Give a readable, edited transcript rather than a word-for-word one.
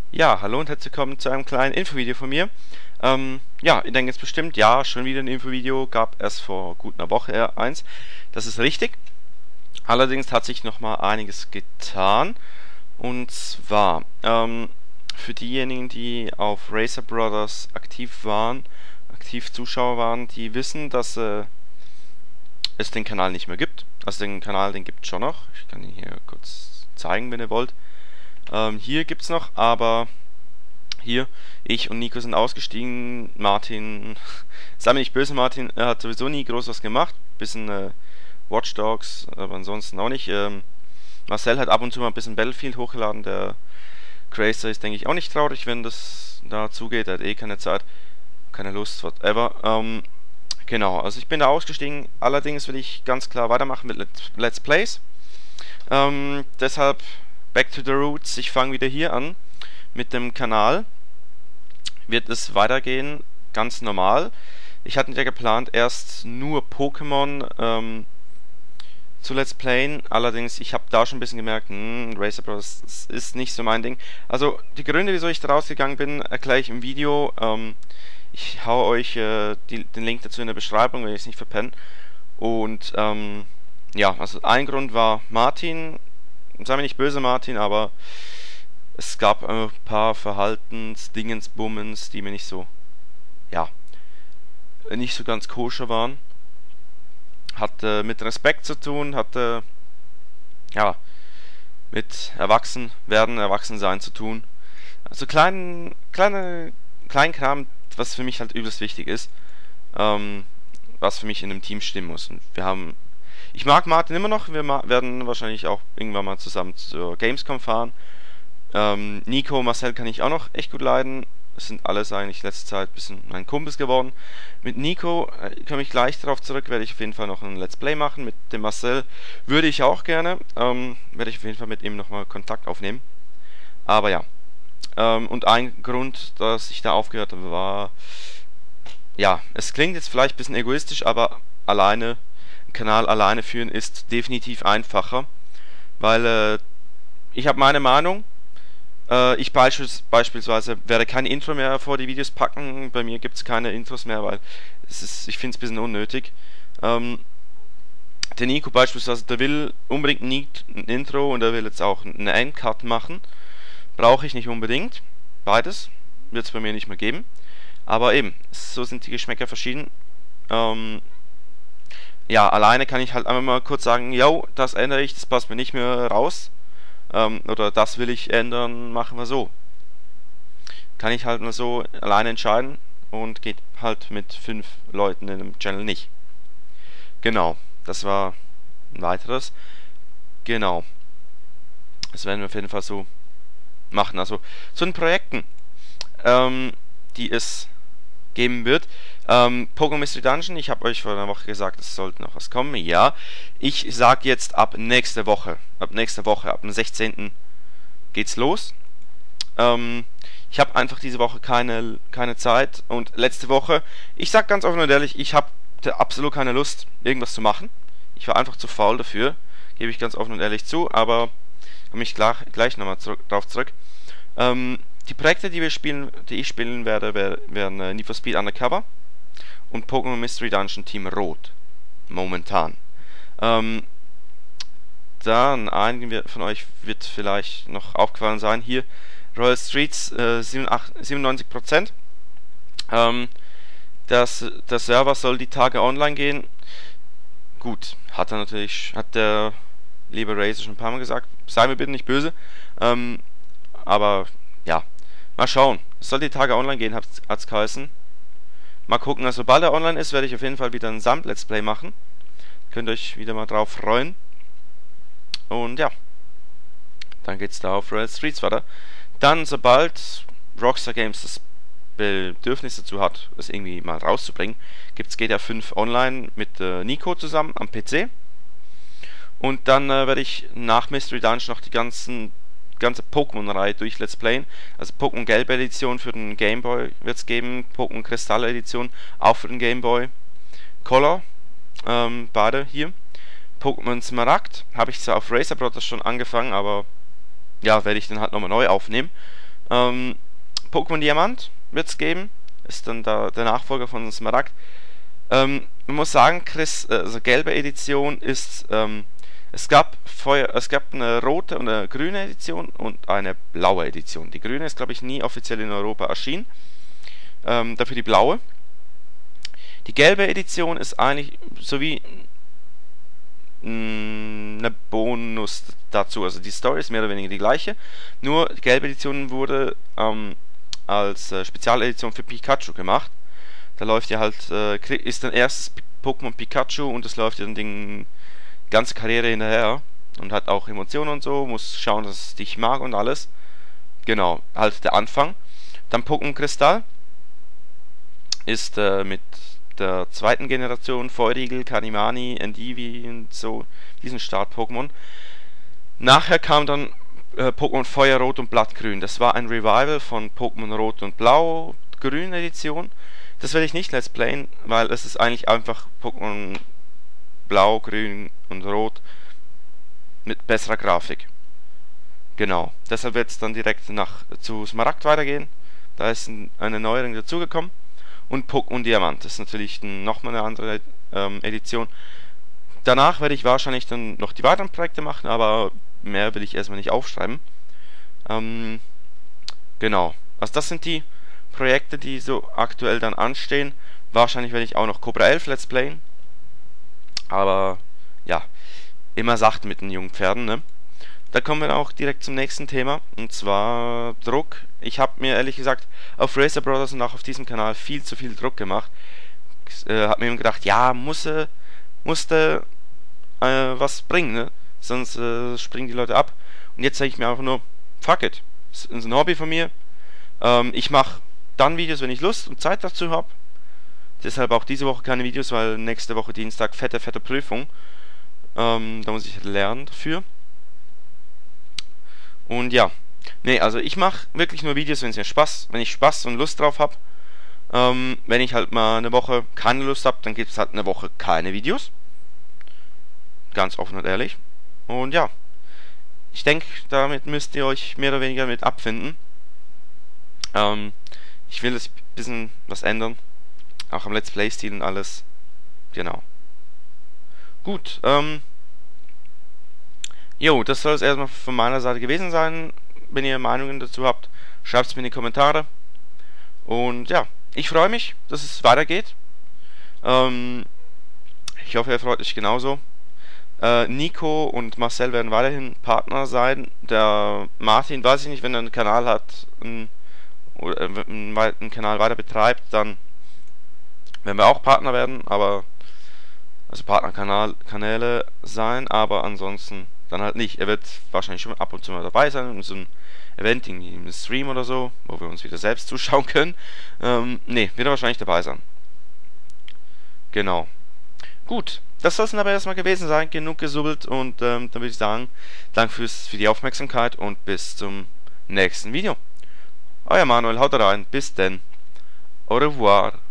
Ja, hallo und herzlich willkommen zu einem kleinen Infovideo von mir. Ja, ihr denkt jetzt bestimmt, ja, schon wieder ein Infovideo, gab erst vor gut einer Woche eins. Das ist richtig. Allerdings hat sich nochmal einiges getan. Und zwar, für diejenigen, die auf Racer Brothers aktiv Zuschauer waren, die wissen, dass es den Kanal nicht mehr gibt. Also den Kanal, den gibt es schon noch. Ich kann ihn hier kurz zeigen, wenn ihr wollt. Hier gibt es noch, aber hier, ich und Nico sind ausgestiegen. Martin, sei mir nicht böse, Martin, er hat sowieso nie groß was gemacht. Bisschen Watch Dogs, aber ansonsten auch nicht. Marcel hat ab und zu mal ein bisschen Battlefield hochgeladen. Der Crazer ist, denke ich, auch nicht traurig, wenn das da zugeht. Er hat eh keine Zeit, keine Lust, whatever. Genau, also ich bin da ausgestiegen. Allerdings will ich ganz klar weitermachen mit Let's Plays. Deshalb Back to the Roots. Ich fange wieder hier an mit dem Kanal. Wird es weitergehen, ganz normal. Ich hatte ja geplant, erst nur Pokémon zu Let's Playen. Allerdings, ich habe da schon ein bisschen gemerkt, Racer Bros. Ist nicht so mein Ding. Also, die Gründe, wieso ich da rausgegangen bin, erkläre ich im Video. Ich hau euch den Link dazu in der Beschreibung, wenn ich es nicht verpenne. Und, ja, also ein Grund war Martin. Sei mir nicht böse, Martin, aber es gab ein paar Verhaltensdingensbummens, die mir nicht so, ja, nicht so ganz koscher waren. Hatte mit Respekt zu tun, hatte, ja, mit Erwachsensein zu tun. Also Kleinkram, was für mich halt übelst wichtig ist, was für mich in einem Team stimmen muss. Und ich mag Martin immer noch, wir werden wahrscheinlich auch irgendwann mal zusammen zur Gamescom fahren. Nico, Marcel kann ich auch noch echt gut leiden. Es sind alles eigentlich letzte Zeit ein bisschen mein Kumpels geworden. Mit Nico komme ich gleich darauf zurück, werde ich auf jeden Fall noch ein Let's Play machen. Mit dem Marcel würde ich auch gerne. Werde ich auf jeden Fall mit ihm nochmal Kontakt aufnehmen. Aber ja. Und ein Grund, dass ich da aufgehört habe, war, ja, es klingt jetzt vielleicht ein bisschen egoistisch, aber einen Kanal alleine führen ist definitiv einfacher. Weil ich habe meine Meinung. Ich beispielsweise werde kein Intro mehr vor die Videos packen. Bei mir gibt es keine Intros mehr, weil ich finde es ein bisschen unnötig. Der Nico beispielsweise, der will unbedingt ein Intro und er will jetzt auch einen Endcut machen. Brauche ich nicht unbedingt. Beides wird es bei mir nicht mehr geben. Aber eben, so sind die Geschmäcker verschieden. Ja, alleine kann ich halt einmal mal kurz sagen, yo, das ändere ich, das passt mir nicht mehr raus. Oder das will ich ändern, machen wir so. Kann ich halt nur so alleine entscheiden und geht halt mit 5 Leuten in einem Channel nicht. Genau, das war ein weiteres. Genau. Das werden wir auf jeden Fall so machen. Also zu den Projekten, die es geben wird. Pokémon Mystery Dungeon, ich habe euch vor einer Woche gesagt, es sollte noch was kommen. Ja, ich sage jetzt ab nächster Woche, ab dem 16. geht's los. Ich habe einfach diese Woche keine Zeit und letzte Woche, ich sag ganz offen und ehrlich, ich hatte absolut keine Lust, irgendwas zu machen. Ich war einfach zu faul dafür, gebe ich ganz offen und ehrlich zu, aber komme ich gleich nochmal drauf zurück. Die Projekte, die ich spielen werde, wären Need for Speed Undercover und Pokémon Mystery Dungeon Team Rot. Momentan. Dann, einigen von euch wird vielleicht noch aufgefallen sein, hier Royal Streets 97%. Der Server soll die Tage online gehen. Gut, hat der liebe Razer schon ein paar Mal gesagt. Sei mir bitte nicht böse. Aber ja, mal schauen. Es soll die Tage online gehen, hat's geheißen. Mal gucken, also sobald er online ist, werde ich auf jeden Fall wieder ein Samt-Let's Play machen. Könnt euch wieder mal drauf freuen. Und ja, dann geht's da auf Royal Streets weiter. Dann, sobald Rockstar Games das Bedürfnis dazu hat, es irgendwie mal rauszubringen, gibt's GTA 5 online mit Nico zusammen am PC. Und dann werde ich nach Mystery Dungeon noch die ganze Pokémon-Reihe durch Let's Playen. Also Pokémon Gelbe Edition für den Game Boy wird es geben, Pokémon Kristall Edition auch für den Game Boy Color, beide hier. Pokémon Smaragd habe ich zwar auf Racer Brothers schon angefangen, aber ja, werde ich dann halt nochmal neu aufnehmen. Pokémon Diamant wird es geben. Ist dann da der Nachfolger von Smaragd. Man muss sagen, also gelbe Edition ist, es gab eine rote und eine grüne Edition und eine blaue Edition. Die grüne ist, glaube ich, nie offiziell in Europa erschienen. Dafür die blaue. Die gelbe Edition ist eigentlich so wie eine Bonus dazu. Also die Story ist mehr oder weniger die gleiche. Nur die gelbe Edition wurde als Spezialedition für Pikachu gemacht. Da läuft ja halt, ist dann erstes Pokémon Pikachu und es läuft ja dann die ganze Karriere hinterher und hat auch Emotionen und so, muss schauen, dass es dich mag und alles. Genau, halt der Anfang. Dann Pokémon Kristall ist mit der zweiten Generation, Feurigel, Kanimani, Endivi und so, diesen Start-Pokémon. Nachher kam dann Pokémon Feuerrot und Blattgrün. Das war ein Revival von Pokémon Rot und Blau, Grün Edition. Das werde ich nicht let's playen, weil es ist eigentlich einfach Pokémon Blau, Grün und Rot mit besserer Grafik. Genau, deshalb wird es dann direkt zu Smaragd weitergehen. Da ist eine Neuerung dazugekommen. Und Pokémon Diamant, das ist natürlich nochmal eine andere Edition. Danach werde ich wahrscheinlich dann noch die weiteren Projekte machen, aber mehr will ich erstmal nicht aufschreiben. Genau, also das sind die Projekte, die so aktuell dann anstehen. Wahrscheinlich werde ich auch noch Cobra 11 Let's Playen. Aber ja, immer sacht mit den jungen Pferden, ne? Da kommen wir auch direkt zum nächsten Thema, und zwar Druck. Ich habe mir ehrlich gesagt auf Racer Brothers und auch auf diesem Kanal viel zu viel Druck gemacht. Habe mir gedacht, ja, musste was bringen, ne? Sonst springen die Leute ab. Und jetzt sage ich mir einfach nur, fuck it. Das ist ein Hobby von mir. Ich mache dann Videos, wenn ich Lust und Zeit dazu habe. Deshalb auch diese Woche keine Videos, weil nächste Woche Dienstag fette Prüfung. Da muss ich lernen dafür. Und ja, nee, also ich mache wirklich nur Videos, wenn ich Spaß und Lust drauf habe. Wenn ich halt mal eine Woche keine Lust habe, dann gibt es halt eine Woche keine Videos. Ganz offen und ehrlich. Und ja, ich denke, damit müsst ihr euch mehr oder weniger mit abfinden. Ich will jetzt ein bisschen was ändern. Auch am Let's Play-Stil und alles. Genau. Gut, jo, das soll es erstmal von meiner Seite gewesen sein. Wenn ihr Meinungen dazu habt, schreibt es mir in die Kommentare. Und ja, ich freue mich, dass es weitergeht. Ich hoffe, ihr freut euch genauso. Nico und Marcel werden weiterhin Partner sein. Der Martin, weiß ich nicht, wenn er einen Kanal hat oder einen Kanal weiter betreibt, dann werden wir auch Partner werden, aber also Partnerkanäle sein, aber ansonsten dann halt nicht. Er wird wahrscheinlich schon ab und zu mal dabei sein in so einem Event, irgendwie im Stream oder so, wo wir uns wieder selbst zuschauen können. Ne, wird er wahrscheinlich dabei sein. Genau. Gut, das soll es dann aber erstmal gewesen sein. Genug gesubbelt und dann würde ich sagen, danke für die Aufmerksamkeit und bis zum nächsten Video. Euer Manuel, haut rein, bis denn. Au revoir.